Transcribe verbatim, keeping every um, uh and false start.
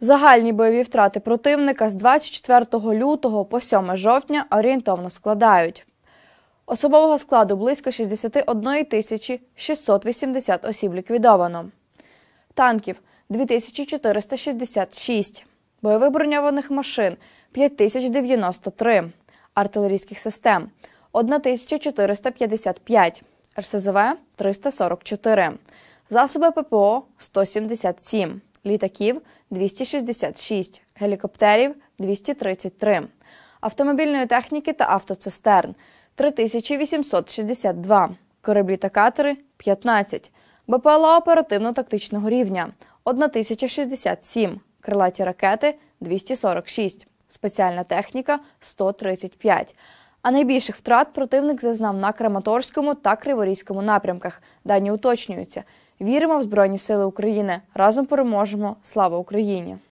Загальні бойові втрати противника з двадцять четвертого лютого по сьоме жовтня орієнтовно складають: особового складу близько шістдесят одна тисяча шістсот вісімдесят осіб ліквідовано, танків – дві тисячі чотириста шістдесят шість, бойових броньованих машин – п'ять тисяч дев'яносто три, артилерійських систем – одна тисяча чотириста п'ятдесят п'ять, ер ес зе ве – триста сорок чотири, засоби пе пе о – сто сімдесят сім, літаків – двісті шістдесят шість, гелікоптерів – двісті тридцять три, автомобільної техніки та автоцистерн – три тисячі вісімсот шістдесят два, кораблі та катери – п'ятнадцять, бе пе ел а оперативно-тактичного рівня – одна тисяча шістдесят сім, крилаті ракети – двісті сорок шість, спеціальна техніка – сто тридцять п'ять. А найбільших втрат противник зазнав на Краматорському та Криворізькому напрямках. Дані уточнюються. Віримо в Збройні Сили України. Разом переможемо. Слава Україні!